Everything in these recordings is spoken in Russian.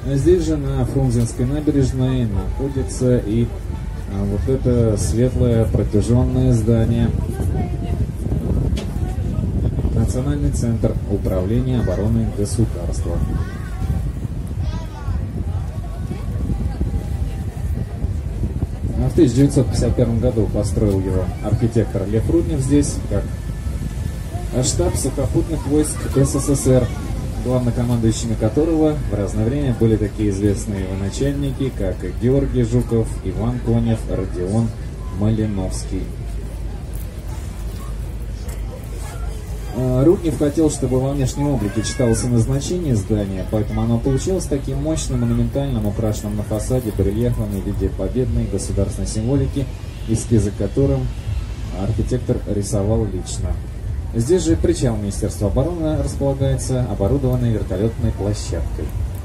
Здесь же на Фрунзенской набережной находится и вот это светлое протяженное здание. Национальный центр управления обороной государства. В 1951 году построил его архитектор Лев Руднев здесь, как штаб сухопутных войск СССР, главнокомандующими которого в разное время были такие известные военачальники, как Георгий Жуков, Иван Конев, Родион Малиновский. Руднев хотел, чтобы во внешнем облике читалось и назначение здания, поэтому оно получилось таким мощным, монументальным, украшенным на фасаде барельефами в виде победной государственной символики, эскизы которым архитектор рисовал лично. Здесь же причал Министерства обороны располагается, оборудованный вертолетной площадкой.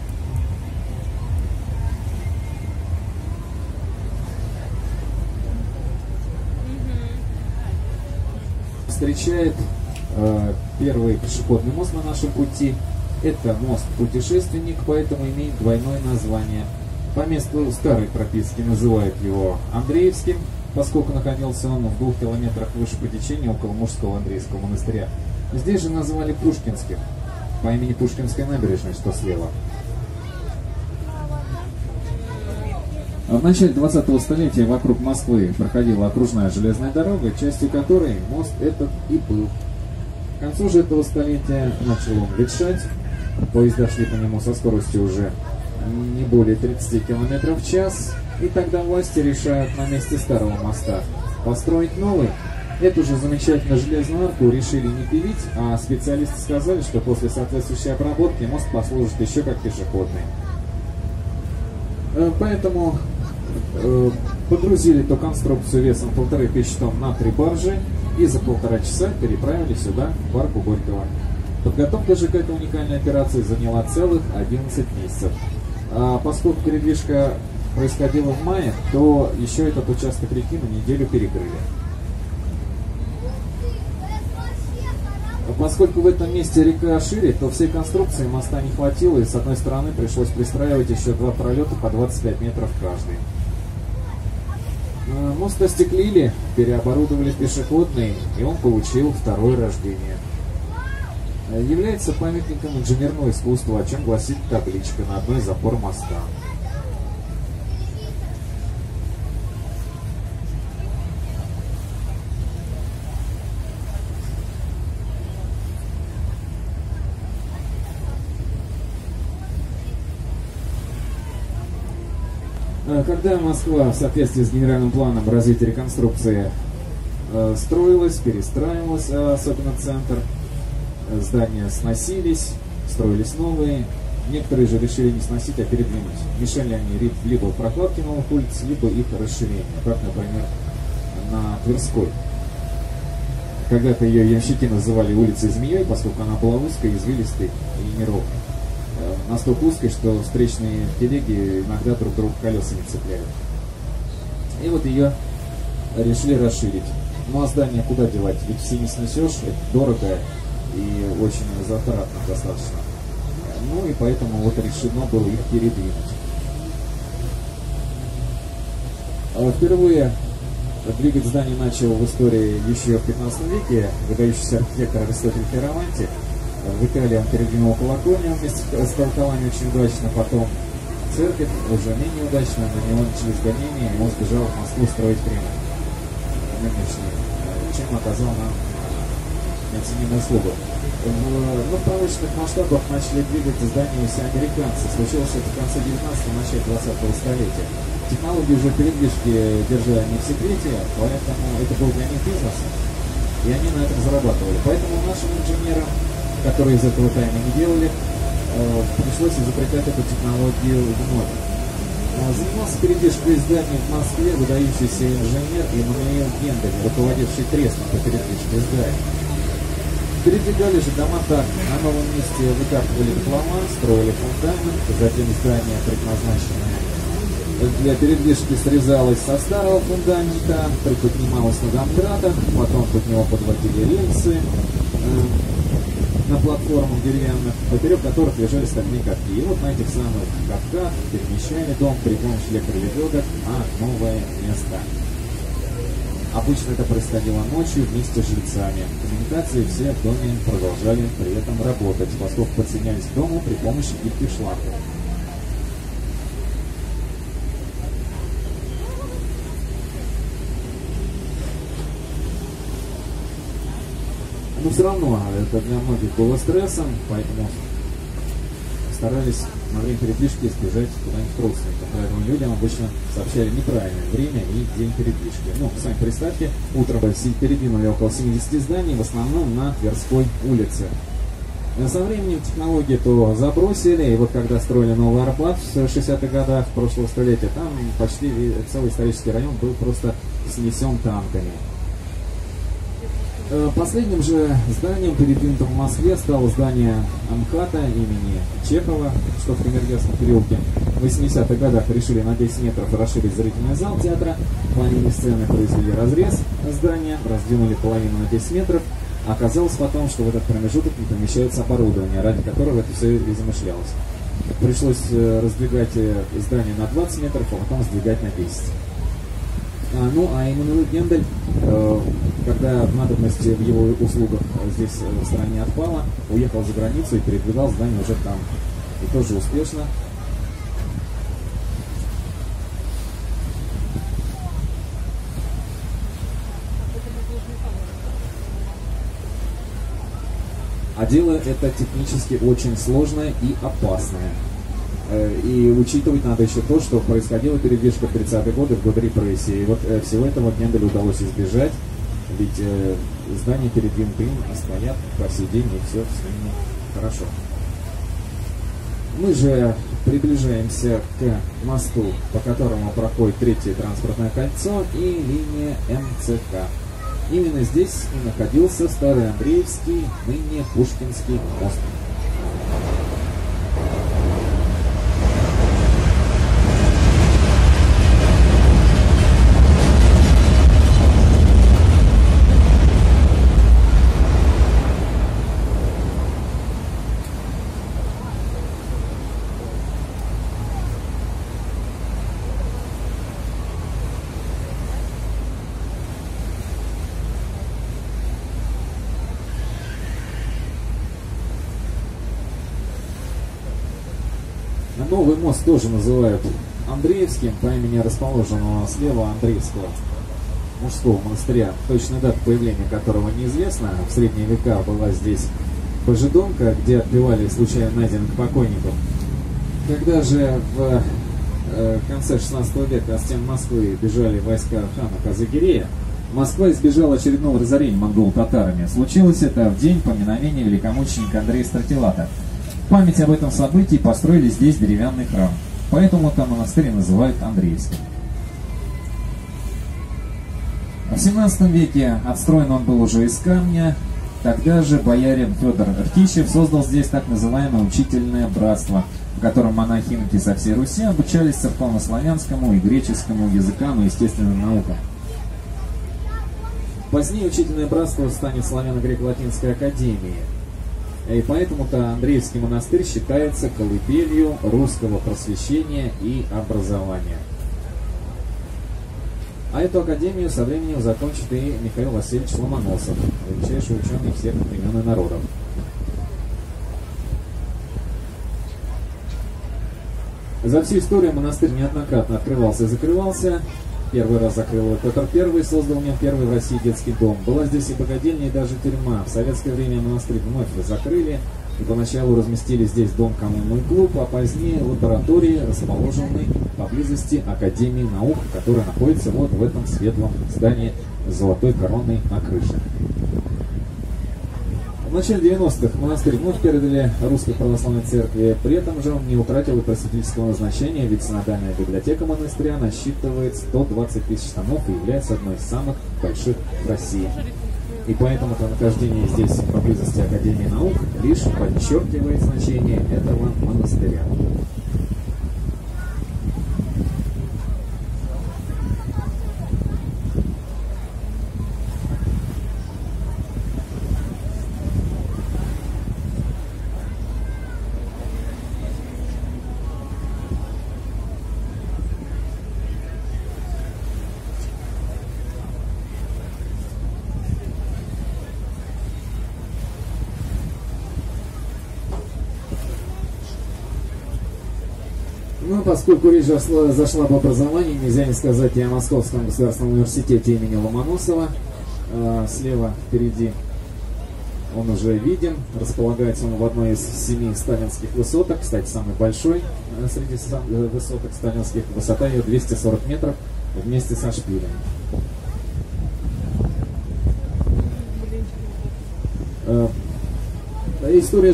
Встречает первый пешеходный мост на нашем пути. Это мост-путешественник, поэтому имеет двойное название. По месту старой прописки называют его Андреевским, поскольку находился он в 2 километрах выше по течению, около Мужского Андреевского монастыря. Здесь же назвали Пушкинским, по имени Пушкинской набережной, что слева. В начале 20-го столетия вокруг Москвы проходила окружная железная дорога, частью которой мост этот и был. К концу же этого столетия начал он ветшать, поезда шли по нему со скоростью уже не более 30 км в час, и тогда власти решают на месте старого моста построить новый. Эту же замечательную железную арку решили не пилить, а специалисты сказали, что после соответствующей обработки мост послужит еще как пешеходный. Поэтому погрузили эту конструкцию весом 1500 тонн на 3 баржи и за 1,5 часа переправили сюда, в арку Горького. Подготовка же к этой уникальной операции заняла целых 11 месяцев. А поскольку передвижка происходила в мае, то еще этот участок реки на неделю перекрыли. Поскольку в этом месте река шире, то всей конструкции моста не хватило, и с одной стороны пришлось пристраивать еще 2 пролета по 25 метров каждый. Мост остеклили, переоборудовали в пешеходный, и он получил второе рождение. Является памятником инженерного искусства, о чем гласит табличка на одной из опор моста. Когда Москва в соответствии с генеральным планом развития реконструкции строилась, перестраивалась, особенно центр, здания сносились, строились новые, некоторые же решили не сносить, а передвинуть. Мешали они либо прокладке новых улиц, либо их расширение, как, например, на Тверской. Когда-то ее ямщики называли улицей Змеей, поскольку она была узкой, извилистой и неровной. Настолько узкой, что встречные телеги иногда друг друга колесами цепляют. И вот ее решили расширить. Ну а здание куда девать? Ведь все не снесешь, это дорого и очень затратно достаточно. Ну и поэтому вот решено было их передвинуть. Впервые двигать здание начал в истории еще в 15 веке выдающийся архитектор Аристотель Фиараванти. В Италии он передвинул колокольню вместе с колоколами очень удачно, потом церковь уже менее удачно, на него начались гонения, и он сбежал в Москву строить Кремль нынешний, чем оказал нам неоценимую услугу. В промышленных масштабах начали двигать здания все американцы. Случилось это в конце 19-го, начале 20-го столетия. Технологии уже передвижки держали не в секрете, поэтому это был для них бизнес, и они на этом зарабатывали. Поэтому нашим инженерам, которые из этого тайны не делали, пришлось изобретать эту технологию вновь. Занимался передвижкой зданий в Москве выдающийся инженер Эммануил Гендель, руководивший трестом по передвижке зданий. Передвигали же дома так: на новом месте выкапывали дома, строили фундамент, затем здание, предназначенное для передвижки, срезалось со старого фундамента, приподнималось на домкратах, потом под него подводили рельсы. на платформах деревянных, поперек которых лежали стальные катки. И вот на этих самых катках перемещали дом при помощи электроведёдок на новое место. Обычно это происходило ночью вместе с жильцами. Коммуникации все в доме продолжали при этом работать, поскольку подсоединялись к дому при помощи гибких шлангов. Но все равно это для многих было стрессом, поэтому старались на время передвижки избежать куда-нибудь родственников. Поэтому людям обычно сообщали неправильное время и день передвижки. Ну, сами представьте, утром передвинули около 70 зданий, в основном на Тверской улице. Со временем технологии то забросили, и вот когда строили новый Арбат в 60-х годах прошлого столетия, там почти целый исторический район был просто снесен танками. Последним же зданием, передвинутым в Москве, стало здание МХАТа имени Чехова, что в Кемергерском переулке. В 80-х годах решили на 10 метров расширить зрительный зал театра. Плане сцены произвели разрез здания, раздвинули половину на 10 метров. Оказалось потом, что в этот промежуток не помещается оборудование, ради которого это все и замышлялось. Пришлось раздвигать здание на 20 метров, а потом сдвигать на 10. Ну, а Эммануэль Гендель, когда надобность в его услугах здесь в стране отпала, уехал за границу и передвигал здание уже там. И тоже успешно. А дело это технически очень сложное и опасное. И учитывать надо еще то, что происходила передвижка в 30-е годы, в годы репрессий. И вот всего этого Генделю удалось избежать, ведь здания передвинуты им и стоят по сей день, и все с ними хорошо. Мы же приближаемся к мосту, по которому проходит третье транспортное кольцо и линия МЦК. Именно здесь и находился Старый Андреевский, ныне Пушкинский мост. Новый мост тоже называют Андреевским по имени расположенного слева Андреевского мужского монастыря, точная дата появления которого неизвестна. В средние века была здесь пожидонка, где отбивали случайно найденных покойников. Когда же в конце 16 века от стен Москвы бежали войска хана Казагирея, Москва избежала очередного разорения монгол-татарами. Случилось это в день поминовения великомученика Андрея Стратилата. В память об этом событии построили здесь деревянный храм. Поэтому там монастырь называют Андреевским. В 17 веке отстроен он был уже из камня. Тогда же боярин Федор Ртищев создал здесь так называемое учительное братство, в котором монахи со всей Руси обучались церковнославянскому и греческому языкам и естественным наукам. Позднее учительное братство станет славяно-греко-латинской академией. И поэтому-то Андреевский монастырь считается колыбелью русского просвещения и образования. А эту академию со временем закончит и Михаил Васильевич Ломоносов, величайший ученый всех времен и народов. За всю историю монастырь неоднократно открывался и закрывался. Первый раз закрыл его Петр I, создал в нем первый в России детский дом. Была здесь и богадельня, и даже тюрьма. В советское время монастырь вновь закрыли, и поначалу разместили здесь дом-коммунный клуб, а позднее лаборатории, расположенной поблизости Академии наук, которая находится вот в этом светлом здании с золотой короной на крыше. В начале 90-х монастырь вновь передали Русской Православной Церкви, при этом же он не утратил и просветительского назначения, ведь синодальная библиотека монастыря насчитывает 120 тысяч томов и является одной из самых больших в России. И поэтому-то нахождение здесь, поблизости Академии наук, лишь подчеркивает значение этого монастыря. Ну, поскольку речь зашла об образовании, нельзя не сказать и о Московском государственном университете имени Ломоносова. Слева впереди он уже виден. Располагается он в одной из 7 сталинских высоток. Кстати, самый большой среди высоток сталинских. Высота ее 240 метров вместе со шпилями. История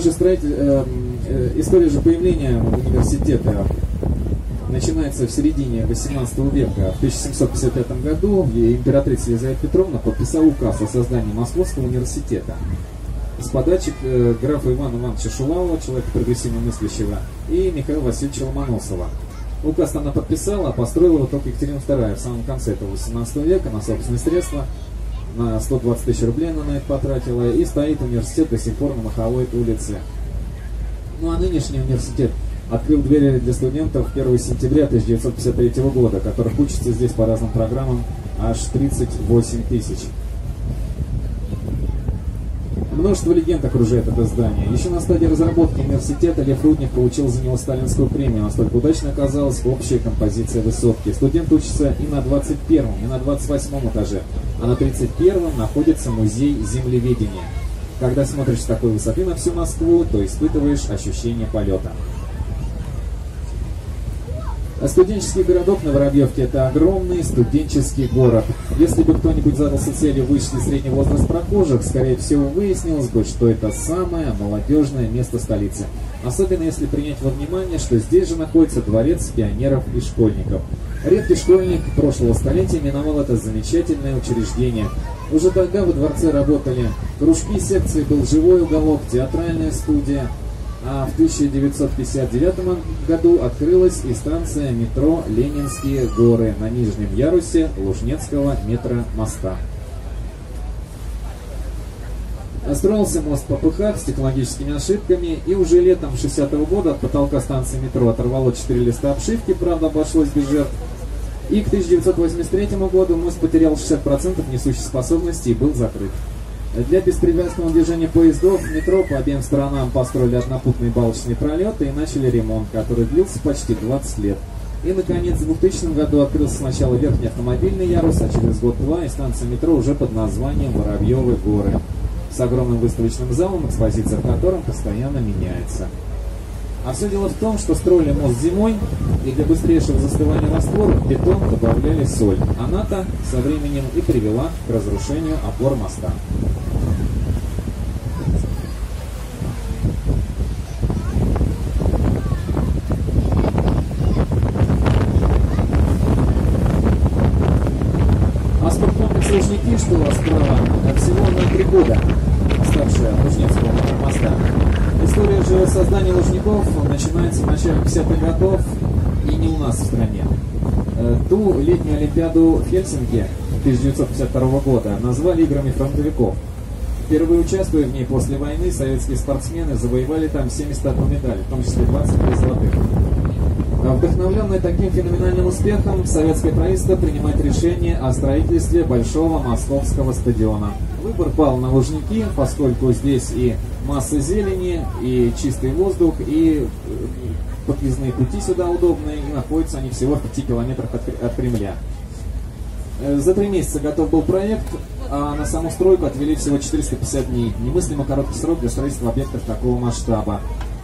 же появления университета начинается в середине 18 века. В 1755 году императрица Елизавета Петровна подписала указ о создании Московского университета с подачи графа Ивана Ивановича Шувалова, человека прогрессивно мыслящего, и Михаила Васильевича Ломоносова. Указ она подписала, а построила его только Екатерина II в самом конце этого 18 века на собственные средства. На 120 тысяч рублей она на это потратила, и стоит университет до сих пор на Маховой улице. Ну а нынешний университет открыл двери для студентов 1 сентября 1953 года, которых учатся здесь по разным программам аж 38 тысяч. Множество легенд окружает это здание. Еще на стадии разработки университета Лев Руднев получил за него сталинскую премию. Настолько удачно оказалась общая композиция высотки. Студенты учатся и на 21-м, и на 28-м этаже, а на 31-м находится музей землеведения. Когда смотришь с такой высоты на всю Москву, то испытываешь ощущение полета. А студенческий городок на Воробьевке – это огромный студенческий город. Если бы кто-нибудь задался целью вычислить средний возраст прохожих, скорее всего выяснилось бы, что это самое молодежное место столицы. Особенно если принять во внимание, что здесь же находится дворец пионеров и школьников. Редкий школьник прошлого столетия именовал это замечательное учреждение. Уже тогда во дворце работали кружки, секции, был живой уголок, театральная студия. А в 1959 году открылась и станция метро «Ленинские горы» на нижнем ярусе Лужнецкого метромоста. Строился мост по ПХ с технологическими ошибками, и уже летом 60-го года от потолка станции метро оторвало 4 листа обшивки, правда обошлось без жертв. И к 1983 году мост потерял 60% несущей способности и был закрыт. Для беспрепятственного движения поездов в метро по обеим сторонам построили однопутные балочные пролеты и начали ремонт, который длился почти 20 лет. И, наконец, в 2000 году открылся сначала верхний автомобильный ярус, а через год-два и станция метро уже под названием Воробьевы горы, с огромным выставочным залом, экспозиция в котором постоянно меняется. А все дело в том, что строили мост зимой, и для быстрейшего застывания раствора в бетон добавляли соль. Она-то со временем и привела к разрушению опор моста. А спорткомплекс «Лужники», что у вас справа, всего на 3 года старше Лужнецкого моста. История же создания Лужников начинается в начале 50-х годов и не у нас в стране. Ту летнюю Олимпиаду в Хельсинки 1952 года назвали играми фронтовиков. Впервые участвуя в ней после войны, советские спортсмены завоевали там 71 медаль, в том числе 23 золотых. Вдохновленное таким феноменальным успехом, советское правительство принимает решение о строительстве большого московского стадиона. Выбор пал на Лужники, поскольку здесь и масса зелени, и чистый воздух, и подъездные пути сюда удобные, и находятся они всего в 5 километрах от Кремля. За 3 месяца готов был проект, а на саму стройку отвели всего 450 дней. Немыслимо короткий срок для строительства объектов такого масштаба.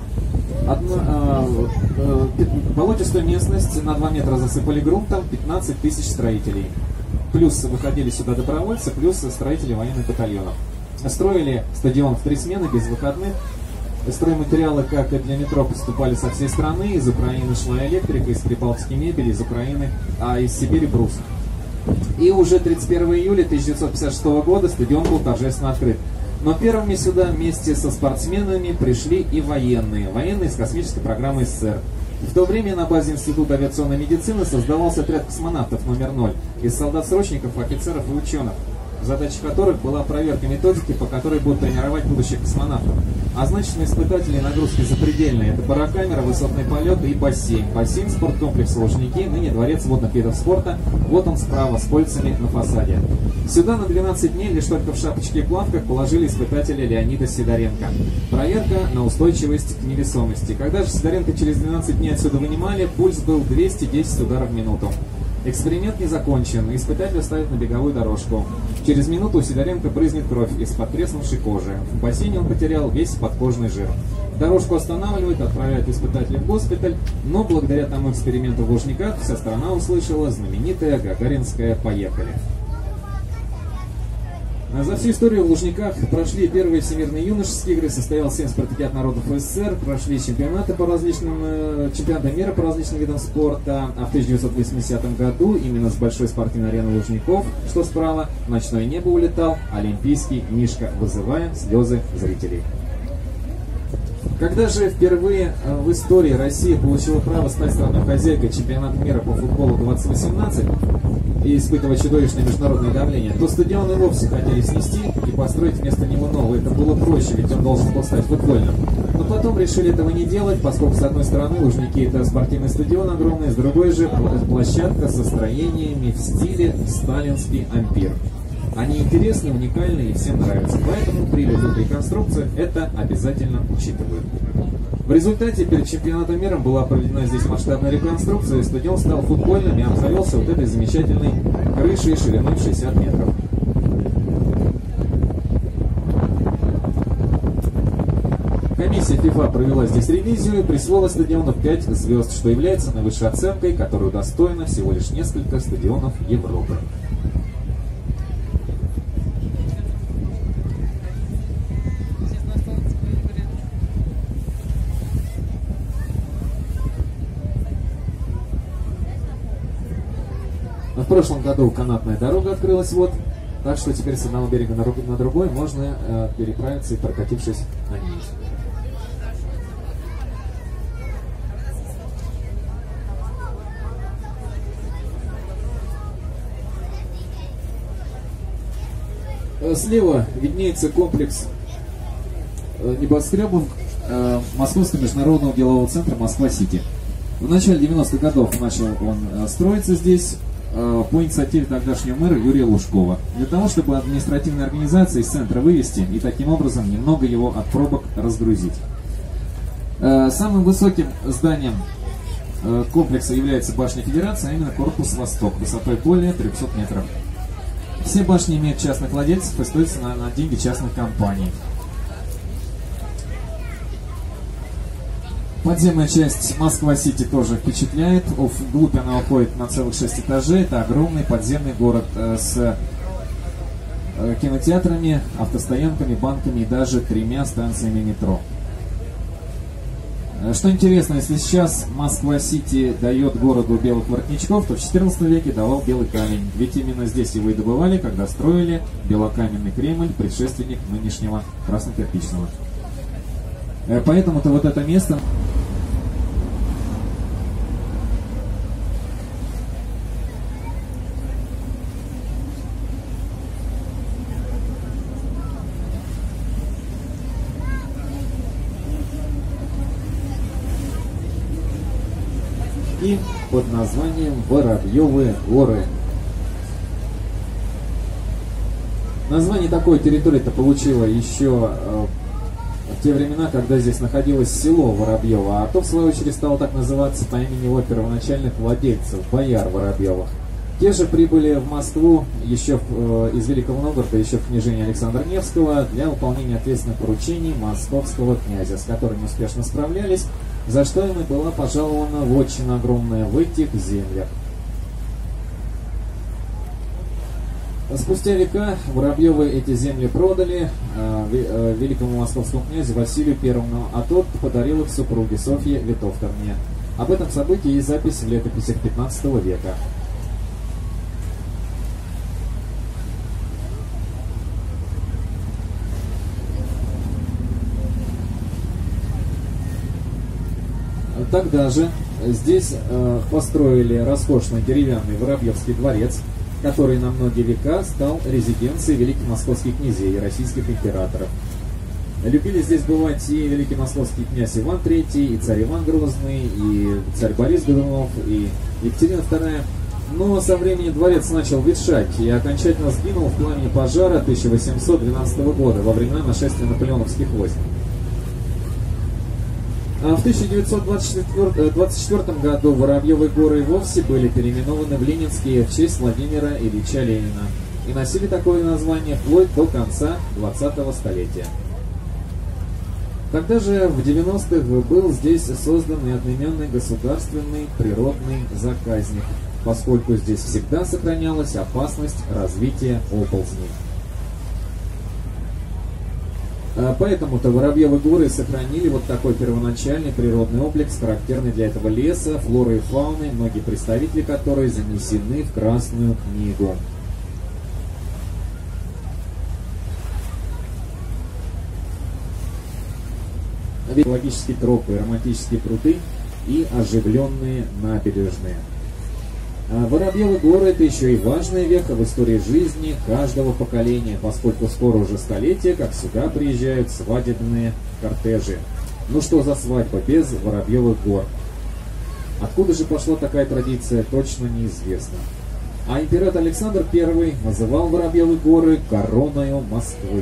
Болотистую местность на 2 метра засыпали грунтом, 15 тысяч строителей. Плюс выходили сюда добровольцы, плюс строители военных батальонов. Строили стадион в 3 смены, без выходных. Стройматериалы, как и для метро, поступали со всей страны. Из Украины шла электрика, из Прибалтики мебель, из Украины, а из Сибири брус. И уже 31 июля 1956 года стадион был торжественно открыт. Но первыми сюда вместе со спортсменами пришли и военные. Военные из космической программы СССР. В то время на базе Института авиационной медицины создавался отряд космонавтов номер 0 из солдат-срочников, офицеров и ученых, задача которых была проверка методики, по которой будут тренировать будущих космонавтов. А значит, на испытателей нагрузки запредельные. Это паракамера, высотный полет и бассейн. Бассейн, спорткомплекс «Лужники», ныне дворец водных видов спорта. Вот он справа, с кольцами на фасаде. Сюда на 12 дней, лишь только в шапочке и плавках, положили испытателя Леонида Сидоренко. Проверка на устойчивость к невесомости. Когда же Сидоренко через 12 дней отсюда вынимали, пульс был 210 ударов в минуту. Эксперимент не закончен, испытателя ставят на беговую дорожку. Через минуту у Сидоренко брызнет кровь из-под треснувшей кожи. В бассейне он потерял весь подкожный жир. Дорожку останавливают, отправляют испытателя в госпиталь, но благодаря тому эксперименту в Лужниках вся страна услышала знаменитое гагаринское «Поехали». За всю историю в Лужниках прошли первые всемирные юношеские игры, состоялся 7 спартакиад народов СССР, прошли чемпионаты чемпионаты мира по различным видам спорта, а в 1980 году именно с большой спортивной арены Лужников, что справа, в ночное небо улетал олимпийский Мишка, вызывая слезы зрителей. Когда же впервые в истории Россия получила право стать страной-хозяйкой чемпионата мира по футболу 2018 и испытывая чудовищное международное давление, то стадион и вовсе хотели снести и построить вместо него новый. Это было проще, ведь он должен был стать футбольным. Но потом решили этого не делать, поскольку с одной стороны Лужники — это спортивный стадион огромный, с другой же площадка со строениями в стиле сталинский ампир. Они интересны, уникальны и всем нравятся, поэтому при любых реконструкциях это обязательно учитывают. В результате перед чемпионатом мира была проведена здесь масштабная реконструкция, и стадион стал футбольным и обзавелся вот этой замечательной крышей шириной 60 метров. Комиссия FIFA провела здесь ревизию и присвоила стадиону 5 звезд, что является наивысшей оценкой, которую достойно всего лишь несколько стадионов Европы. В прошлом году канатная дорога открылась, вот, так что теперь с одного берега на другой можно переправиться и прокатившись на ней. Слева виднеется комплекс небоскребов Московского международного делового центра «Москва-Сити». В начале 90-х годов начал он строиться здесь по инициативе тогдашнего мэра Юрия Лужкова, для того, чтобы административные организации из центра вывести и таким образом немного его от пробок разгрузить. Самым высоким зданием комплекса является башня Федерации, а именно корпус «Восток», высотой более 300 метров. Все башни имеют частных владельцев и строятся на деньги частных компаний. Подземная часть Москва-Сити тоже впечатляет. Вглубь она уходит на целых 6 этажей. Это огромный подземный город с кинотеатрами, автостоянками, банками и даже 3 станциями метро. Что интересно, если сейчас Москва-Сити дает городу белых воротничков, то в XIV веке давал белый камень. Ведь именно здесь его и добывали, когда строили белокаменный Кремль, предшественник нынешнего краснокирпичного. Поэтому-то вот это место... и под названием Воробьевы горы. Название такой территории-то получило еще в те времена, когда здесь находилось село Воробьево, а то в свою очередь стало так называться по имени его первоначальных владельцев, бояр Воробьевых. Те же прибыли в Москву еще из Великого Новгорода, еще в княжении Александра Невского, для выполнения ответственных поручений московского князя, с которыми успешно справлялись, за что им и была пожалована вотчина огромная в этих землях. Спустя века Воробьевы эти земли продали великому московскому князю Василию I, а тот подарил их супруге Софье Витовтовне. Об этом событии есть запись в летописях 15 века. Тогда же здесь построили роскошный деревянный Воробьевский дворец, который на многие века стал резиденцией великих московских князей и российских императоров. Любили здесь бывать и великий московский князь Иван III, и царь Иван Грозный, и царь Борис Годунов, и Екатерина II. Но со временем дворец начал ветшать и окончательно сгинул в пламени пожара 1812 года во времена нашествия наполеоновских войск. В 1924 году Воробьевы горы и вовсе были переименованы в Ленинские в честь Владимира Ильича Ленина и носили такое название вплоть до конца 20-го столетия. Тогда же в 90-х был здесь создан и одноименный государственный природный заказник, поскольку здесь всегда сохранялась опасность развития оползней. Поэтому-то Воробьевы горы сохранили вот такой первоначальный природный облик, характерный для этого леса, флоры и фауны, многие представители которой занесены в Красную книгу. Экологические тропы, романтические пруды и оживленные набережные. Воробьевы горы — это еще и важная веха в истории жизни каждого поколения, поскольку скоро уже столетие, как сюда приезжают свадебные кортежи. Ну что за свадьба без Воробьевых гор? Откуда же пошла такая традиция, точно неизвестно. А император Александр I называл Воробьевы горы короною Москвы.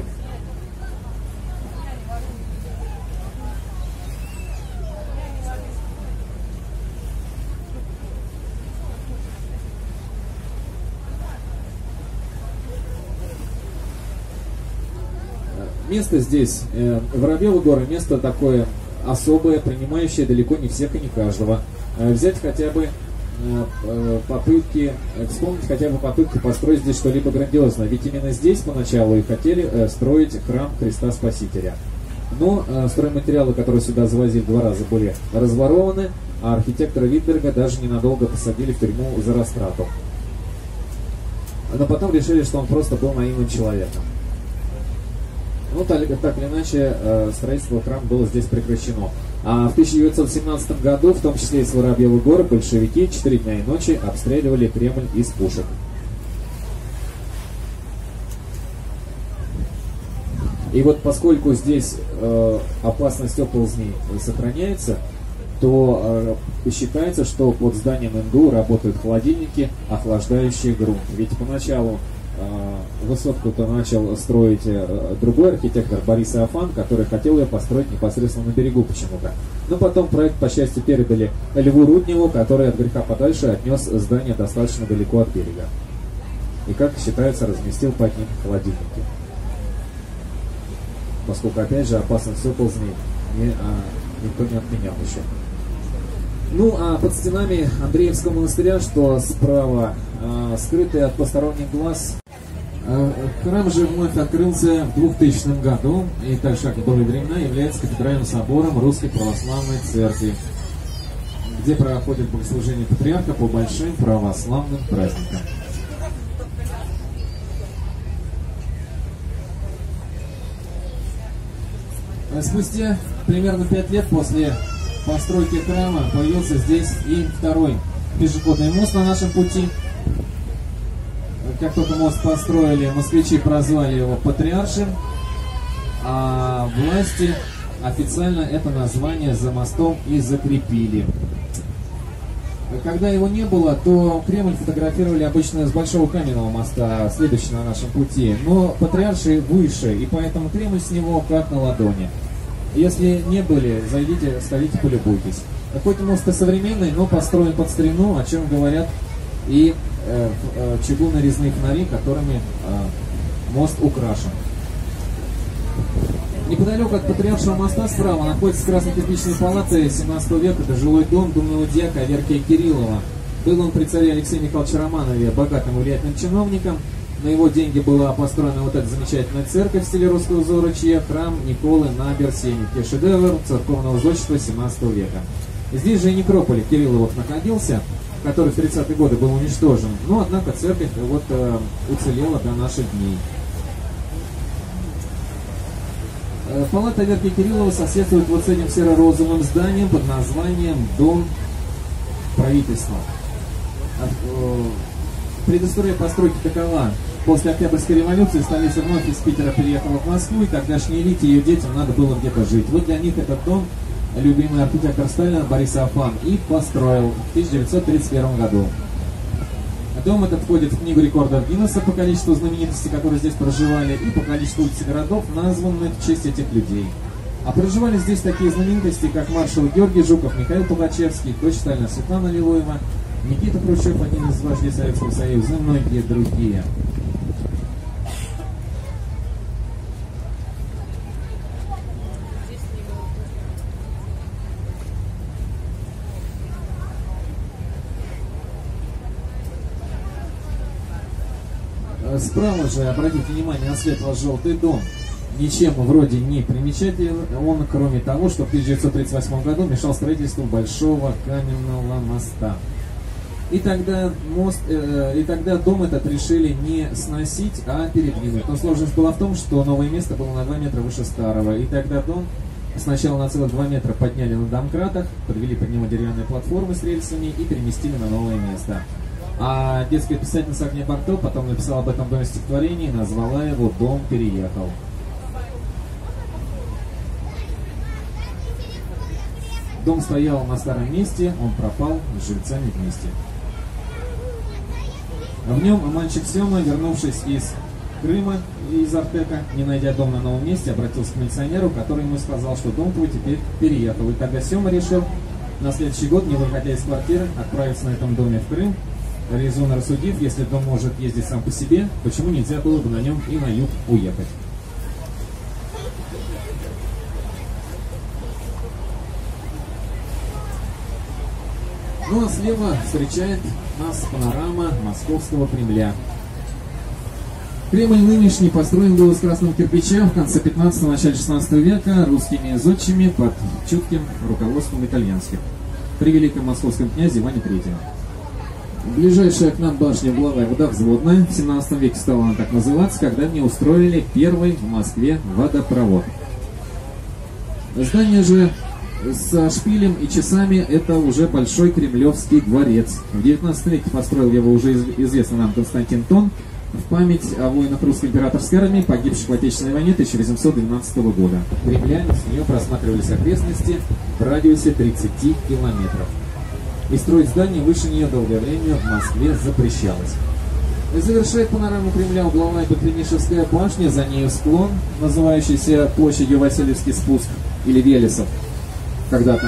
Место здесь, Воробьевы горы, место такое особое, принимающее далеко не всех и не каждого. Взять хотя бы попытки, вспомнить хотя бы попытки построить здесь что-либо грандиозное. Ведь именно здесь поначалу и хотели строить храм Христа Спасителя. Но стройматериалы, которые сюда завозили, 2 раза были разворованы, а архитектора Витберга даже ненадолго посадили в тюрьму за растрату. Но потом решили, что он просто был наивным человеком. Ну, так или иначе, строительство храма было здесь прекращено. А в 1917 году, в том числе и с Воробьевых гор, большевики 4 дня и ночи обстреливали Кремль из пушек. И вот поскольку здесь опасность оползней сохраняется, то считается, что под зданием НГУ работают холодильники, охлаждающие грунт. Ведь поначалу высотку-то начал строить другой архитектор Борис Иофан, который хотел ее построить непосредственно на берегу почему-то. Но потом проект, по счастью, передали Льву Рудневу, который от греха подальше отнес здание достаточно далеко от берега. И, как считается, разместил под ним холодильники. Поскольку, опять же, опасность оползней никто не отменял еще. Ну, а под стенами Андреевского монастыря, что справа, скрытый от посторонних глаз, храм же вновь открылся в 2000 году, и так же, как и в былые времена, является кафедральным собором Русской Православной Церкви, где проходит богослужение патриарха по большим православным праздникам. Спустя примерно 5 лет после постройки храма появился здесь и второй пешеходный мост на нашем пути. Как только мост построили, москвичи прозвали его Патриаршим, а власти официально это название за мостом и закрепили. Когда его не было, то Кремль фотографировали обычно с Большого Каменного моста, следующего на нашем пути, но Патриарший выше, и поэтому Кремль с него как на ладони. Если не были, зайдите, сходите, полюбуйтесь. Хоть мост и современный, но построен под старину, о чем говорят и чугунно-резные фонари, которыми мост украшен. Неподалеку от Патриаршего моста справа находится красно-кирпичная палата 17 века, это жилой дом думного дьяка Аверкия Кириллова. Был он при царе Алексее Михайловиче Романове богатым и влиятельным чиновником. На его деньги была построена вот эта замечательная церковь в стиле русского зорочья, храм Николы на Берсеннике, шедевр церковного зодчества 17 века. Здесь же и некрополь Кирилловых находился, который в 30-е годы был уничтожен, но однако церковь вот уцелела до наших дней. Палата Аверкия Кириллова соседствует вот с этим серо-розовым зданием под названием Дом правительства. Предыстория постройки такова. После Октябрьской революции столица вновь из Питера переехала в Москву, и тогдашней элите и ее детям надо было где-то жить. Вот для них этот дом любимый архитектор Сталина Борис Иофан и построил в 1931 году. Дом этот входит в книгу рекордов Гиннесса по количеству знаменитостей, которые здесь проживали, и по количеству улиц и городов, названных в честь этих людей. А проживали здесь такие знаменитости, как маршал Георгий Жуков, Михаил Тухачевский, дочь Сталина Светлана Лилуева, Никита Хрущев, один из вождей Советского Союза, и многие другие. Справа же обратите внимание на светло-желтый дом. Ничем вроде не примечателен он, кроме того, что в 1938 году мешал строительству большого каменного моста. И тогда дом этот решили не сносить, а передвинуть. Но сложность была в том, что новое место было на 2 метра выше старого. И тогда дом сначала на целых 2 метра подняли на домкратах, подвели под него деревянные платформы с рельсами и переместили на новое место. А детская писательница Агния Барто потом написала об этом доме стихотворение и назвала его «Дом переехал». Дом стоял на старом месте, он пропал с жильцами вместе. В нем мальчик Сема, вернувшись из Крыма, из Артека, не найдя дом на новом месте, обратился к милиционеру, который ему сказал, что дом твой теперь переехал. И тогда Сема решил на следующий год, не выходя из квартиры, отправиться на этом доме в Крым, резонно рассудив, если дом может ездить сам по себе, почему нельзя было бы на нем и на юг уехать. Ну а слева встречает нас панорама Московского Кремля. Кремль нынешний построен был из красного кирпича в конце 15-го, начале 16 века русскими зодчими под чутким руководством итальянских при великом московском князе Иване III. Ближайшая к нам башня угловая водовзводная, в 17 веке стала она так называться, когда мне устроили первый в Москве водопровод. Здание же со шпилем и часами — это уже Большой Кремлевский дворец. В 19 веке построил его уже известный нам Константин Тон в память о воинах русской императорской армии, погибших в Отечественной войне 1812 года. Кремля, с нее просматривались окрестности в радиусе 30 километров. И строить здание выше нее долгое время в Москве запрещалось. Завершает панораму Кремля угловая Баклинишевская башня, за нею склон, называющийся площадью Васильевский спуск или Велесов когда-то.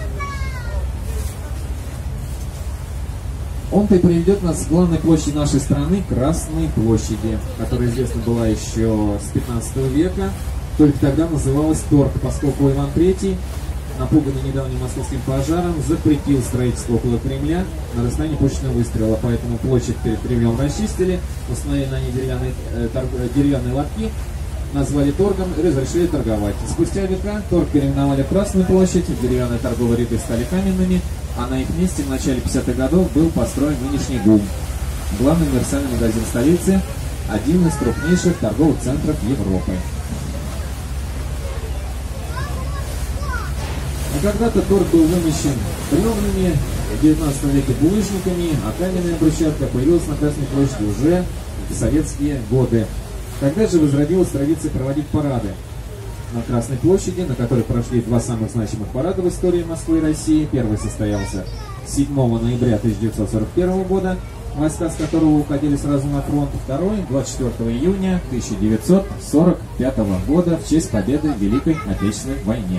Он-то и приведет нас к главной площади нашей страны, Красной площади, которая известна была еще с 15 века, только тогда называлась Торг, поскольку Иван III, напуганный недавним московским пожаром, запретил строительство около Кремля на расстоянии пушечного выстрела, поэтому площадь перед Кремлем расчистили, установили на ней деревянные лотки, назвали торгом и разрешили торговать. Спустя века торг переименовали в Красную площадь, деревянные торговые ряды стали каменными, а на их месте в начале 50-х годов был построен нынешний ГУМ, главный универсальный магазин столицы, один из крупнейших торговых центров Европы. Когда-то торг был вымощен бревнами, в 19 веке булыжниками, а каменная брусчатка появилась на Красной площади уже в советские годы. Тогда же возродилась традиция проводить парады на Красной площади, на которой прошли два самых значимых парада в истории Москвы и России. Первый состоялся 7 ноября 1941 года, войска с которого уходили сразу на фронт. Второй 24 июня 1945 года в честь победы в Великой Отечественной войне.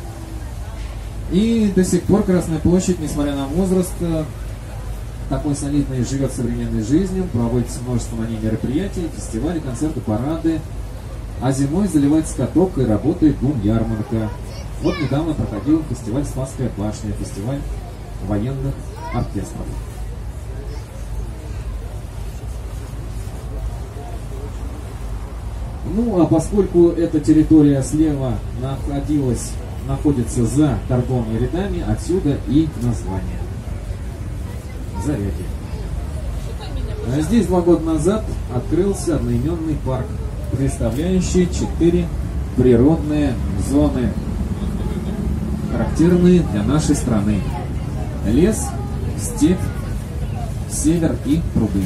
И до сих пор Красная площадь, несмотря на возраст, такой солидной, живет современной жизнью, проводится множество на ней мероприятий, фестивали, концерты, парады. А зимой заливается каток и работает ГУМ-ярмарка. Вот недавно проходил фестиваль «Спасская башня», фестиваль военных оркестров. Ну, а поскольку эта территория слева находится за торговыми рядами, отсюда и название. Зарядье. Здесь 2 года назад открылся одноименный парк, представляющий 4 природные зоны, характерные для нашей страны. Лес, степь, север и пруды.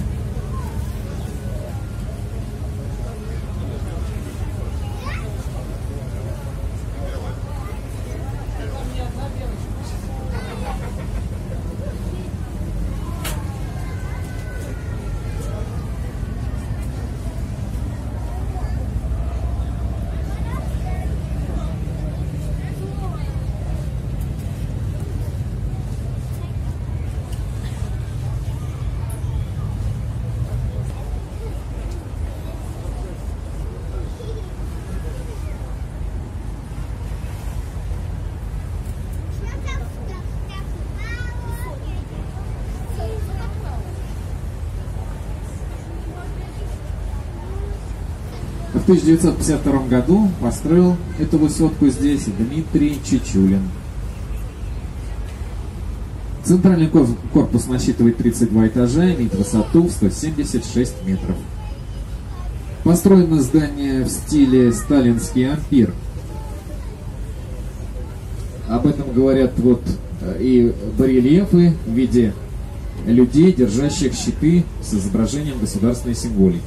1952 году построил эту высотку здесь Дмитрий Чечулин. Центральный корпус насчитывает 32 этажа, имеет высоту в 176 метров. Построено здание в стиле сталинский ампир. Об этом говорят вот и барельефы в виде людей, держащих щиты с изображением государственной символики.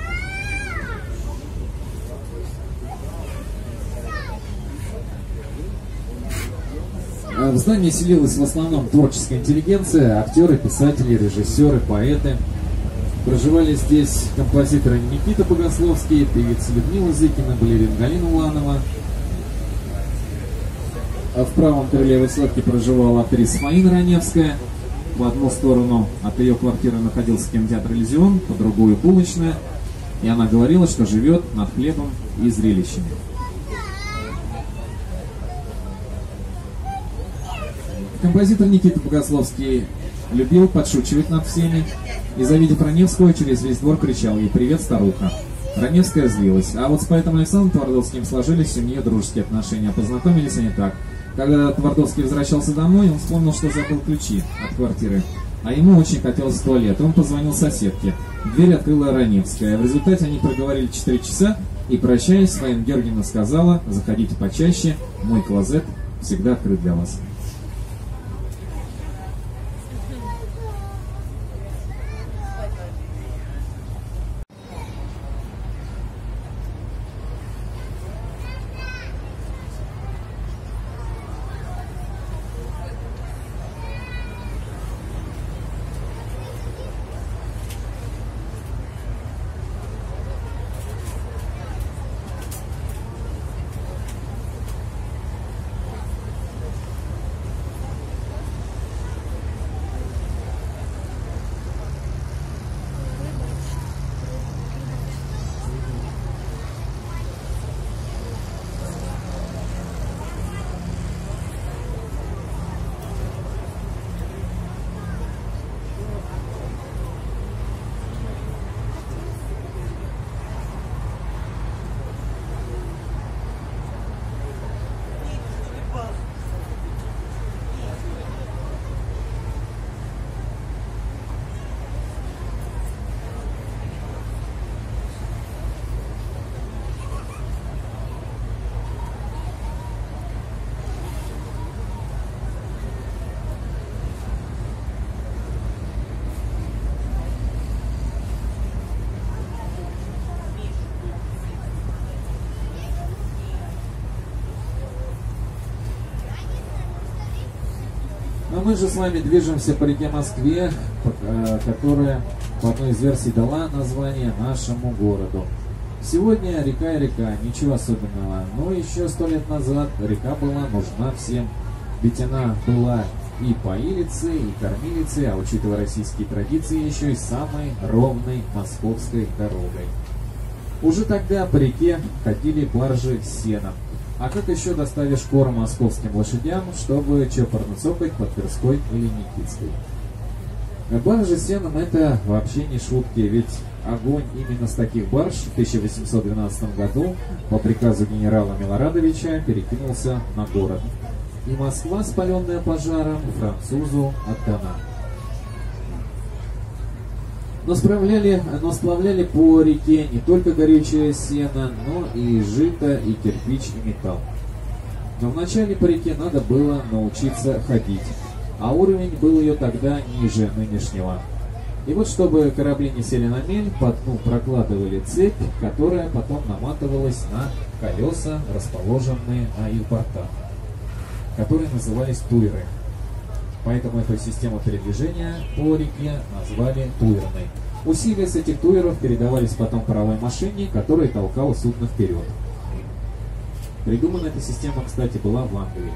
В здании селилась в основном творческая интеллигенция, актеры, писатели, режиссеры, поэты. Проживали здесь композиторы Никита Богословский, певица Людмила Зыкина, балерина Галина Уланова. В правом крыле высотки проживала актриса Фаина Раневская. В одну сторону от ее квартиры находился кинотеатр «Иллюзион», по другую булочная. И она говорила, что живет над хлебом и зрелищами. Композитор Никита Богословский любил подшучивать над всеми, и, завидев Раневскую, через весь двор кричал ей: «Привет, старуха!». Раневская злилась. А вот с поэтом Александром Твардовским сложились в семье дружеские отношения. Познакомились они так. Когда Твардовский возвращался домой, он вспомнил, что забыл ключи от квартиры. А ему очень хотелось в туалет. Он позвонил соседке. Дверь открыла Раневская. В результате они проговорили 4 часа, и, прощаясь, Фаина Георгиевна сказала: «Заходите почаще, мой клозет всегда открыт для вас». Но мы же с вами движемся по реке Москве, которая по одной из версий дала название нашему городу. Сегодня река и река, ничего особенного. Но еще 100 лет назад река была нужна всем. Ведь она была и поилицей, и кормилицей, а учитывая российские традиции, еще и самой ровной московской дорогой. Уже тогда по реке ходили баржи с сеном. А как еще доставишь корм московским лошадям, чтобы чопорно цокать по Тверской или Никитской? Баржи с сеном — это вообще не шутки, ведь огонь именно с таких барж в 1812 году по приказу генерала Милорадовича перекинулся на город. И Москва, спаленная пожаром, французу отдана. Но сплавляли по реке не только горючее сено, но и жито, и кирпич, и металл. Но вначале по реке надо было научиться ходить, а уровень был ее тогда ниже нынешнего. И вот, чтобы корабли не сели на мель, по дну прокладывали цепь, которая потом наматывалась на колеса, расположенные на их бортах, которые назывались туеры. Поэтому эту систему передвижения по реке назвали туерной. Усилия с этих туеров передавались потом паровой машине, которая толкала судно вперед. Придумана эта система, кстати, была в Англии.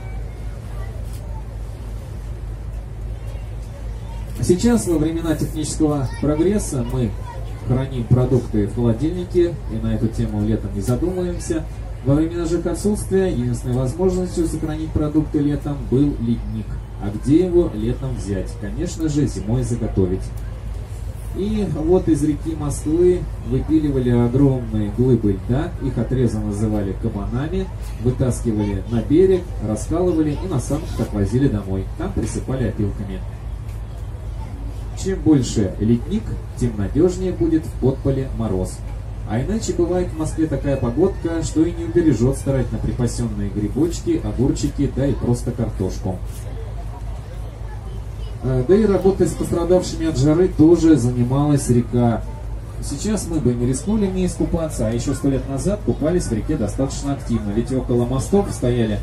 Сейчас, во времена технического прогресса, мы храним продукты в холодильнике, и на эту тему летом не задумываемся. Во времена же их отсутствия единственной возможностью сохранить продукты летом был ледник. А где его летом взять? Конечно же, зимой заготовить. И вот из реки Москвы выпиливали огромные глыбы льда, их отрезы называли кабанами, вытаскивали на берег, раскалывали и на санках отвозили домой. Там присыпали опилками. Чем больше ледник, тем надежнее будет в подполе мороз. А иначе бывает в Москве такая погодка, что и не убережет старательно припасенные грибочки, огурчики, да и просто картошку. Да и работой с пострадавшими от жары тоже занималась река. Сейчас мы бы не рискнули не искупаться, а еще 100 лет назад купались в реке достаточно активно. Ведь около мостов стояли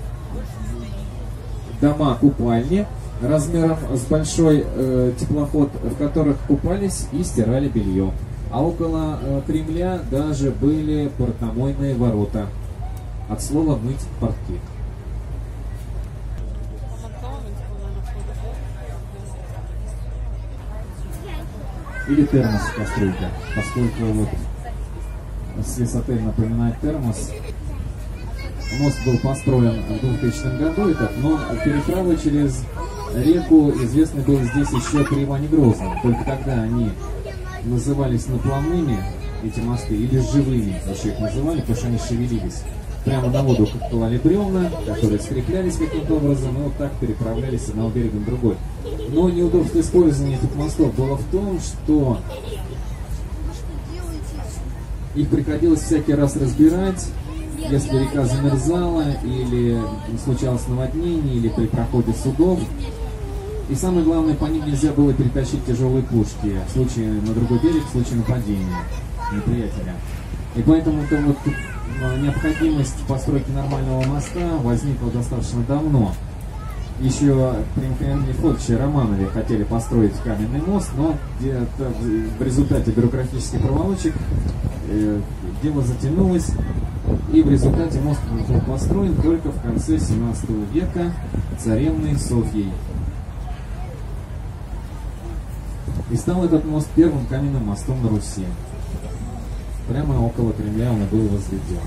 дома-купальни размером с большой теплоход, в которых купались и стирали белье. А около Кремля даже были портомойные ворота. От слова «мыть портки». Или термос-кастрюлька, поскольку вот с высоты напоминает термос. Мост был построен в 2000 году, но переправы через реку известны были здесь еще при Иване Грозном. Только тогда они назывались наплавными, эти мосты, или живыми, еще их называли, потому что они шевелились. Прямо на воду клали бревна, которые скреплялись каким-то образом, и вот так переправлялись с одного берега на другой. Но неудобство использования этих мостов было в том, что их приходилось всякий раз разбирать, если река замерзала, или случалось наводнение, или при проходе судов. И самое главное, по ним нельзя было перетащить тяжелые пушки в случае на другой берег, в случае нападения неприятеля. И поэтому это вот необходимость постройки нормального моста возникла достаточно давно. Еще при Михаиле Федоровиче Романове хотели построить каменный мост, но в результате бюрократических проволочек дело затянулось, и в результате мост был построен только в конце 17 века царевной Софьей. И стал этот мост первым каменным мостом на Руси. Прямо около Кремля он был возведен.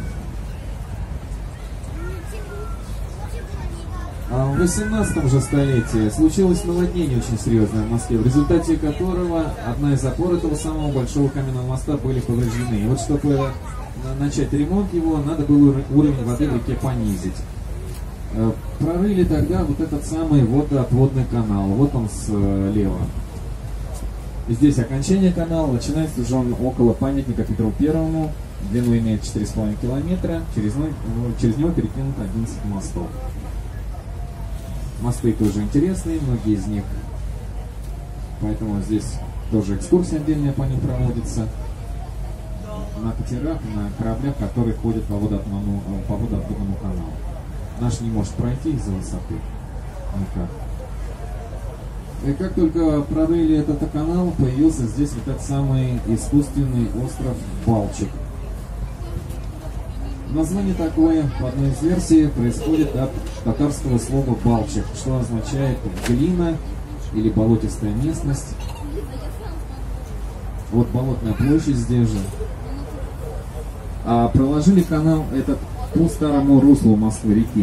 А в 18 же столетии случилось наводнение очень серьезное в Москве, в результате которого одна из опор этого самого большого каменного моста были повреждены. И вот чтобы начать ремонт его, надо было уровень воды в реке понизить. Прорыли тогда вот этот самый водоотводный канал. Вот он слева. Здесь окончание канала, начинается уже он около памятника Петру Первому, длину имеет 4,5 километра, через него перекинуто 11 мостов. Мосты тоже интересные, многие из них, поэтому здесь тоже экскурсия отдельная по ним проводится. На катерах, на кораблях, которые ходят по водоотводному каналу. Наш не может пройти из-за высоты никак. И как только прорыли этот канал, появился здесь вот этот самый искусственный остров Балчуг. Название такое, по одной из версий, происходит от татарского слова «балчик», что означает глина или болотистая местность. Вот болотная площадь здесь же. А проложили канал этот по старому руслу Москвы-реки.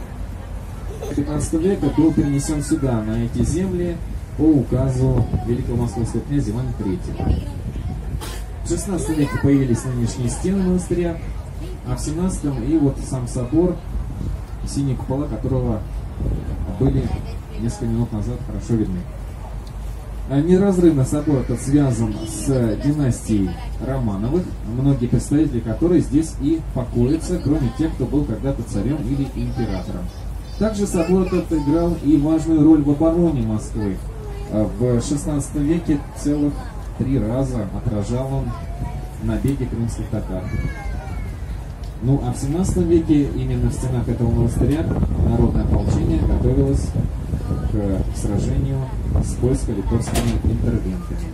15 века был перенесен сюда, на эти земли, по указу великого московского князя Ивана III. В 16 веке появились нынешние стены монастыря, а в 17 и вот сам собор, синие купола которого были несколько минут назад хорошо видны. Неразрывно собор этот связан с династией Романовых, многие представители которой здесь и покоятся, кроме тех, кто был когда-то царем или императором. Также собор этот играл и важную роль в обороне Москвы. В 16 веке целых 3 раза отражал он набеги крымских татар. Ну а в 17 веке именно в стенах этого монастыря народное ополчение готовилось к сражению с польско-литовскими интервентами.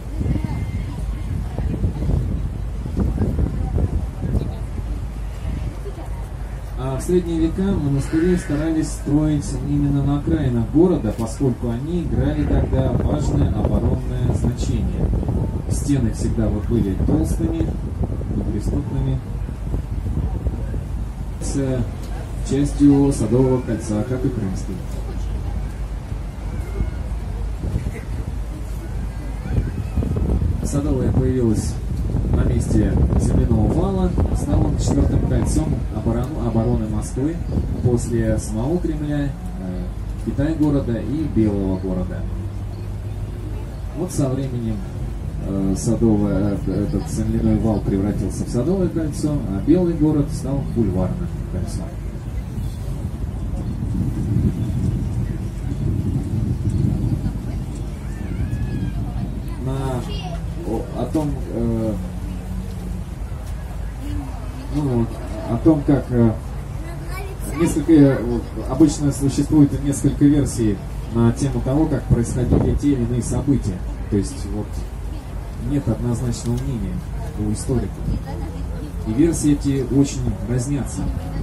А в средние века монастыри старались строить именно на окраинах города, поскольку они играли тогда важное оборонное значение. Стены всегда вот были толстыми, неприступными, с частью Садового кольца, как и Крымский. Садовая появилась на месте земляного вала, стала четвертым кольцом обороны Москвы после самого Кремля, Китай-города и Белого города. Вот со временем этот земляной вал превратился в Садовое кольцо, а Белый город стал бульварным кольцом. О том, как обычно существует несколько версий на тему того, как происходили те или иные события. То есть вот нет однозначного мнения у историков. И версии эти очень разнятся.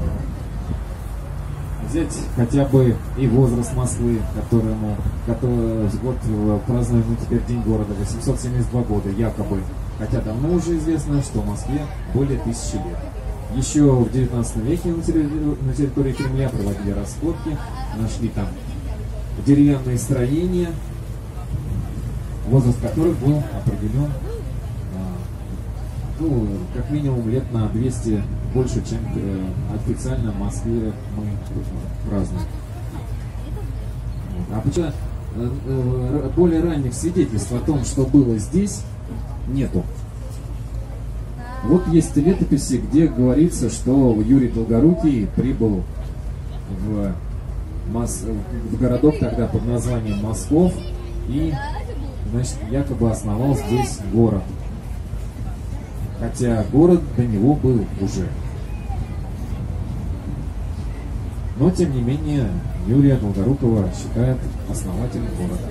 Взять хотя бы и возраст Москвы, который вот празднуем мы теперь День города, 872 года якобы. Хотя давно уже известно, что в Москве более 1000 лет. Еще в 19 веке на территории Кремля проводили раскопки, нашли там деревянные строения, возраст которых был определен, как минимум лет на 200 больше, чем официально в Москве мы празднуем. А почему более ранних свидетельств о том, что было здесь, нету. Вот есть летописи, где говорится, что Юрий Долгорукий прибыл в городок тогда под названием Москов и, значит, якобы основал здесь город. Хотя город до него был уже. Но, тем не менее, Юрия Долгорукова считают основателем города.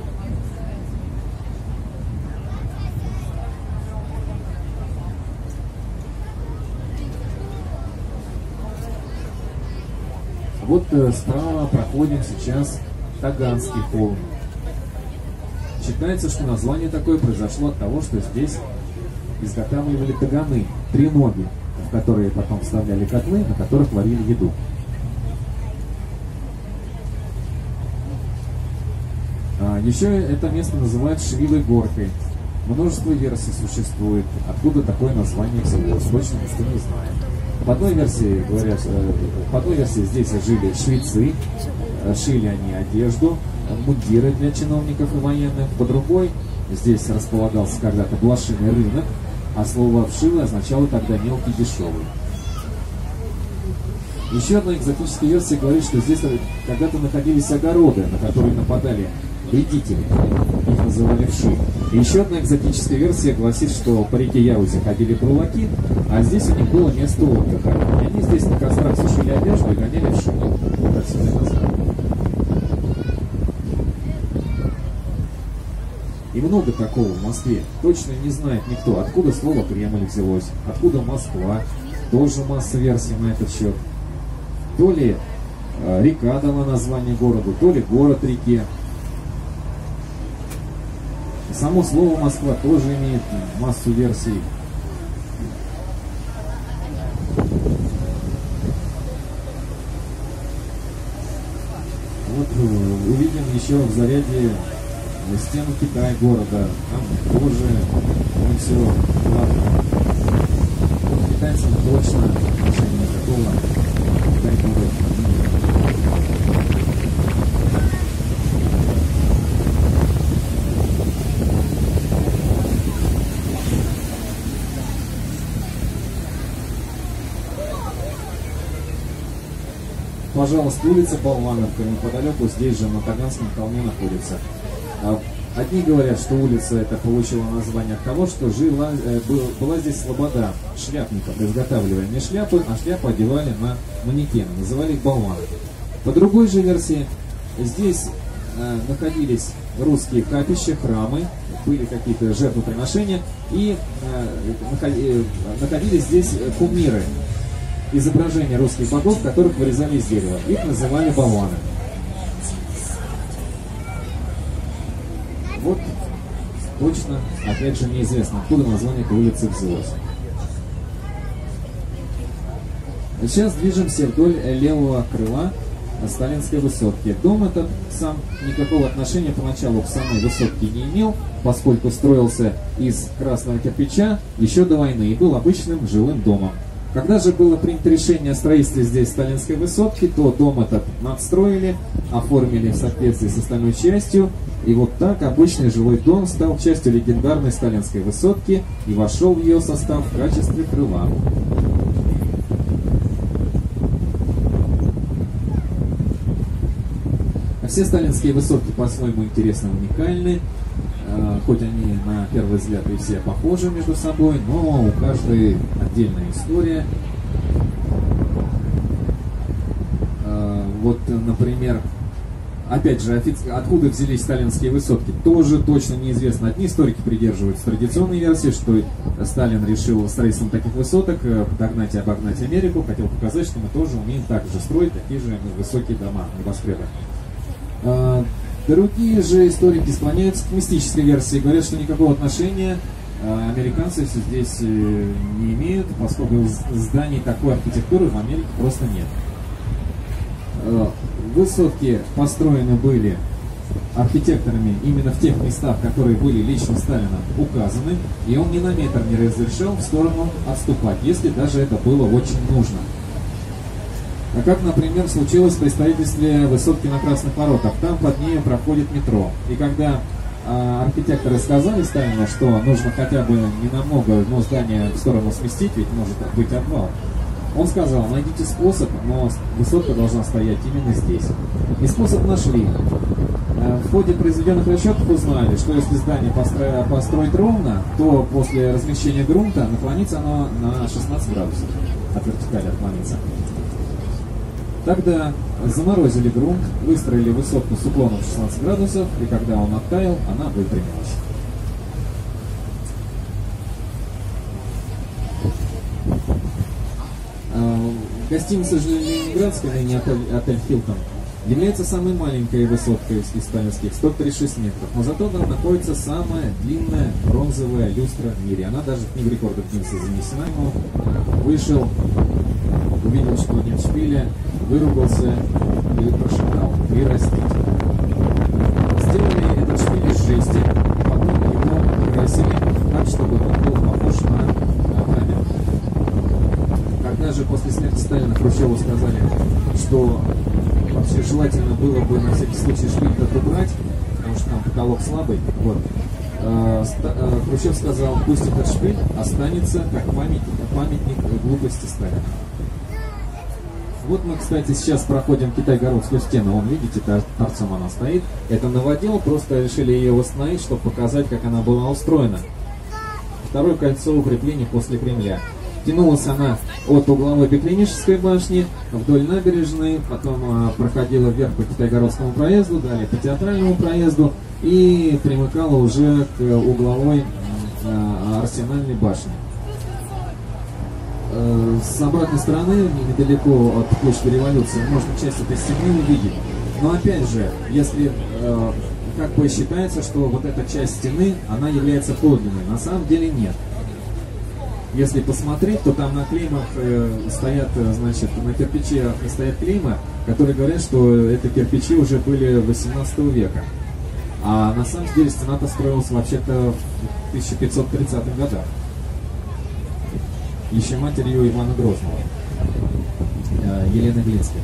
Вот справа проходим сейчас Таганский холм. Считается, что название такое произошло от того, что здесь изготавливали таганы, треноги, в которые потом вставляли котлы, на которых варили еду. Еще это место называют Швивой горкой. Множество версий существует, откуда такое название взялось, точно никто не знает. По одной версии, здесь жили швейцы, шили они одежду, мундиры для чиновников и военных. По другой, здесь располагался когда-то блошиный рынок, а слово «вшивый» означало тогда «мелкий, дешевый». Еще одна экзотическая версия говорит, что здесь когда-то находились огороды, на которые нападали вредители, их называли вши. И еще одна экзотическая версия гласит, что по реке Яузе ходили бурлаки, а здесь у них было место отдыха. И они здесь на кострах сушили одежду и гоняли вши. Вот отсюда название. И много такого в Москве. Точно не знает никто, откуда слово Кремль взялось, откуда Москва. Тоже масса версий на этот счет. То ли река дала название городу, то ли город реке. Само слово Москва тоже имеет массу версий. Вот увидим еще в заряде стену Китай-города. Там тоже не все гладко. Вот китайцам точно отношения никакого Китай-города. Пожалуйста, улица Болвановка неподалеку, здесь же на Таганском холме находится. Одни говорят, что улица эта получила название от того, что была здесь слобода шляпников, изготавливали шляпы, а шляпы одевали на манекены, называли их болваны. По другой же версии, здесь находились русские капища, храмы, были какие-то жертвоприношения, и находились здесь кумиры, изображения русских богов, которых вырезали из дерева. Их называли болваны. Вот точно, опять же, неизвестно, откуда название этой улицы взялось. Сейчас движемся вдоль левого крыла сталинской высотки. Дом этот сам никакого отношения поначалу к самой высотке не имел, поскольку строился из красного кирпича еще до войны и был обычным жилым домом. Когда же было принято решение о строительстве здесь сталинской высотки, то дом этот надстроили, оформили в соответствии с остальной частью, и вот так обычный жилой дом стал частью легендарной сталинской высотки и вошел в ее состав в качестве крыла. Все сталинские высотки по-своему интересны, уникальны, хоть они на первый взгляд и все похожи между собой, но у каждой отдельная история. Вот, например, опять же, откуда взялись сталинские высотки, тоже точно неизвестно. Одни историки придерживаются традиционной версии, что Сталин решил строительством таких высоток догнать и обогнать Америку, хотел показать, что мы тоже умеем так же строить такие же высокие дома, небоскребы. Другие же историки склоняются к мистической версии, говорят, что никакого отношения американцы здесь не имеют, поскольку зданий такой архитектуры в Америке просто нет. Высотки построены были архитекторами именно в тех местах, которые были лично Сталином указаны, и он ни на метр не разрешал в сторону отступать, если даже это было очень нужно. А как, например, случилось при строительстве высотки на Красных Воротах. Там под ней проходит метро. И когда архитекторы сказали Сталину, что нужно хотя бы ненамного, но здание в сторону сместить, ведь может быть обвал, он сказал: найдите способ, но высотка должна стоять именно здесь. И способ нашли. В ходе произведенных расчетов узнали, что если здание построить ровно, то после размещения грунта наклонится оно на 16 градусов. От вертикали отклонится. Тогда заморозили грунт, выстроили высотку с уклоном 16 градусов, и когда он оттаял, она выпрямилась. Гостиница Ленинградская, ныне отель Хилтон, является самой маленькой высоткой из сталинских, 136 метров, но зато там находится самая длинная бронзовая люстра в мире. Она даже в книгу рекордов Гиннесса занесена. Вышел, увидел, что нет шпиля, выругался и прошептал: «Прирастить». Сделали этот шпиль из жести, потом его красили так, чтобы он был похож на камень. Когда же после смерти Сталина Хрущеву сказали, что вообще желательно было бы на всякий случай шпиль этот убрать, потому что там потолок слабый, вот, Хрущев сказал: пусть этот шпиль останется как памятник глупости Сталина. Вот мы, кстати, сейчас проходим Китай-Городскую стену. Вон, видите, торцом она стоит. Это новодел, просто решили ее восстановить, чтобы показать, как она была устроена. Второе кольцо укреплений после Кремля. Тянулась она от угловой Беклинической башни вдоль набережной, потом проходила вверх по Китай-Городскому проезду, далее по Театральному проезду и примыкала уже к угловой Арсенальной башне. С обратной стороны, недалеко от площади Революции, можно часть этой стены увидеть. Но опять же, если как бы считается, что вот эта часть стены, она является подлинной, на самом деле нет. Если посмотреть, то там на клеймах стоят, значит, на кирпиче стоят клеймы, которые говорят, что это кирпичи уже были 18 века. А на самом деле стена-то строилась вообще-то в 1530-х годах. Еще матерью Ивана Грозного, Елены Глинской.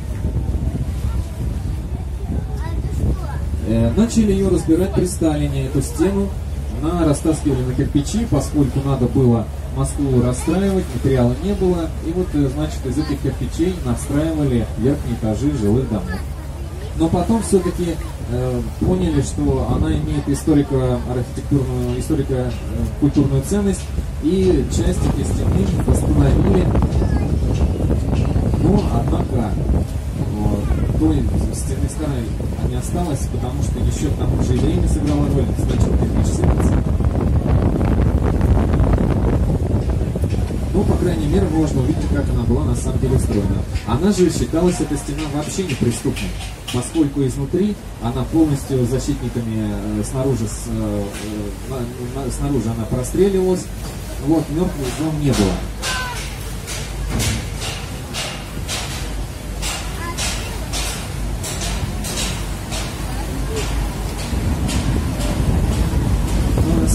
Начали ее разбирать при Сталине, эту стену. Растаскивали на кирпичи, поскольку надо было Москву расстраивать, материала не было. И вот, значит, из этих кирпичей надстраивали верхние этажи жилых домов. Но потом все-таки поняли, что она имеет историко-архитектурную, историко-культурную ценность, и часть этой стены восстановили. Но, однако, той стены старой не осталось, потому что еще там уже и время сыграло роль, начал кирпич сыпаться. Ну, по крайней мере, можно увидеть, как она была на самом деле устроена. Она же считалась, эта стена, вообще неприступной, поскольку изнутри она полностью защитниками снаружи она простреливалась, вот, мертвых зон не было.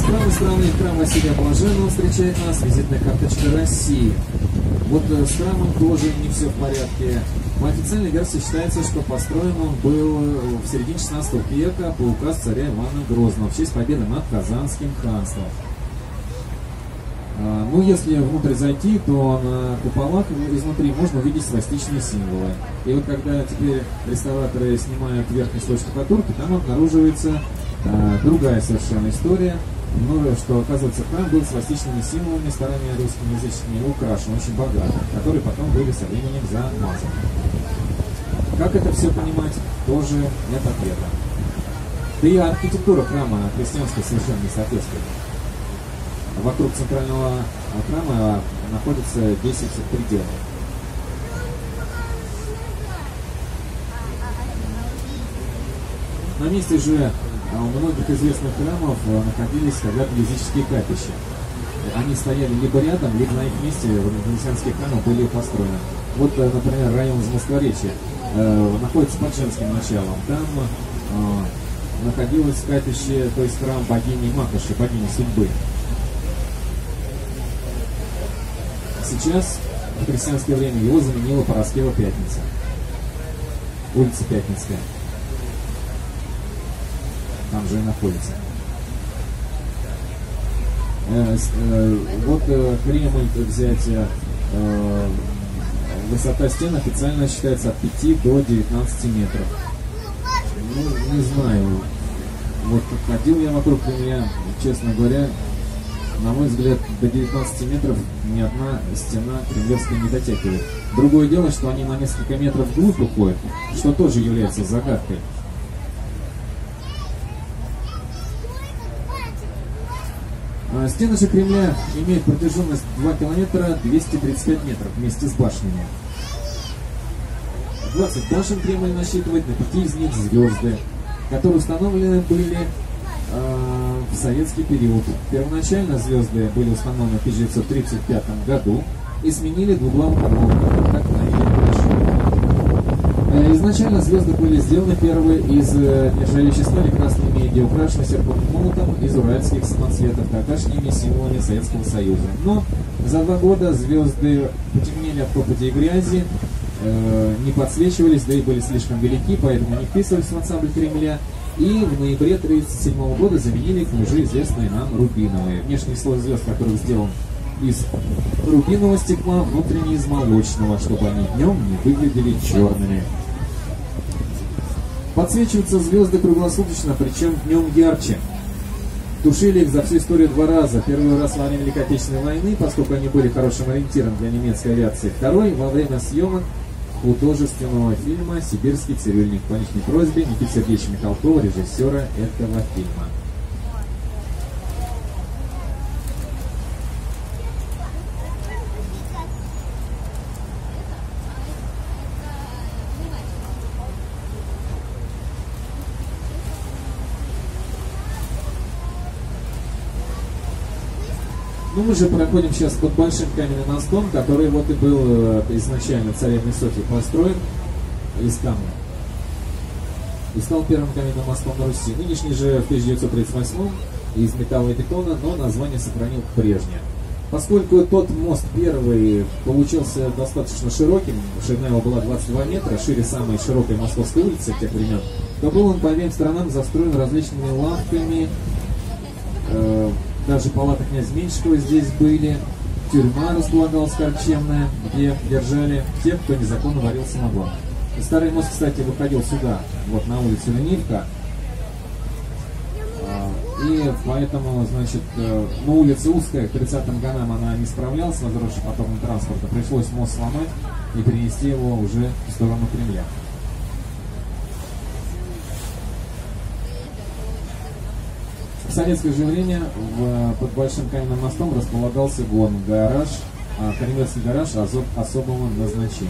Страны храм Василия Блаженного встречает нас, визитная карточка России. Вот с храмом тоже не все в порядке. По официальной версии считается, что построен он был в середине 16 века по указу царя Ивана Грозного в честь победы над Казанским ханством. Ну, если внутрь зайти, то на куполах изнутри можно увидеть свастичные символы. И вот когда теперь реставраторы снимают верхний слой штукатурки, там обнаруживается другая совершенно история, что, оказывается, храм был свастичными символами, старыми русскими языческими украшен, очень богато, которые потом были со временем замазаны. Как это все понимать, тоже нет ответа. Да и архитектура храма христианской совершенно не соответствует. Вокруг центрального храма находится 10 пределов. На месте же у многих известных храмов находились когда-то языческие капища. Они стояли либо рядом, либо на их месте венецианские храмы были построены. Вот, например, район Замоскворечья находится под женским началом. Там находилось капище, то есть храм богини Макоши, богини судьбы. Сейчас в христианское время его заменила Параскева Пятница, улица Пятницкая. Там же и находится. Вот Кремль взять, высота стен официально считается от 5 до 19 метров. Ну, не знаю. Вот ходил я вокруг Кремля, честно говоря, на мой взгляд, до 19 метров ни одна стена кремлевская не дотягивает. Другое дело, что они на несколько метров вглубь уходят, что тоже является загадкой. Стены же Кремля имеют протяженность 2 километра 235 метров вместе с башнями. 20 башен Кремль насчитывает, на 5 из них звезды, которые установлены были в советский период. Первоначально звезды были установлены в 1935 году и сменили двуглавым орлом, как на изначально звезды были сделаны первые из нержавеющей стали красной меди, украшены серпом и молотом из уральских самоцветов, тогдашними символами Советского Союза. Но за 2 года звезды потемнели от копоти и грязи, не подсвечивались, да и были слишком велики, поэтому не вписывались в ансамбль Кремля. И в ноябре 1937 года заменили их на уже известные нам рубиновые. Внешний слой звезд, который сделан из рубинового стекла, внутренний из молочного, чтобы они днем не выглядели черными. Подсвечиваются звезды круглосуточно, причем днем ярче. Тушили их за всю историю 2 раза. Первый раз во время Великой Отечественной войны, поскольку они были хорошим ориентиром для немецкой авиации. Второй во время съемок художественного фильма «Сибирский цирюльник» по личной просьбе Никиты Сергеевича Михалкова, режиссера этого фильма. Ну, мы же проходим сейчас под большим каменным мостом, который вот и был изначально царевной Софьей построен из камня. И стал первым каменным мостом на Руси. Нынешний же в 1938 из металла и бетона, но название сохранил прежнее. Поскольку тот мост первый получился достаточно широким, ширина его была 22 метра, шире самой широкой Московской улицы тех времен, то был он по обеим сторонам застроен различными лавками. Даже палаты князя Меньшикова здесь были, тюрьма располагалась корчемная, где держали тех, кто незаконно варил самогон. И старый мост, кстати, выходил сюда, вот на улицу Ленивка. И поэтому, значит, на улице узкая, к 30-м годам она не справлялась с возросшим потоком транспорта. Пришлось мост сломать и перенести его уже в сторону Кремля. В советское же время под Большим каменным мостом располагался гараж, кремлевский гараж особого назначения.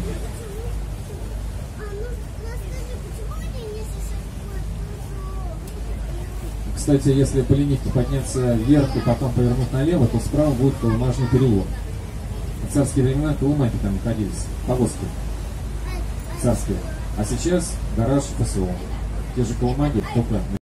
Кстати, если по Ленивке подняться вверх и потом повернуть налево, то справа будет Колымажный переулок. В царские времена колымаки там находились, повозки царские. А сейчас гараж ФСО. Те же колымаги, только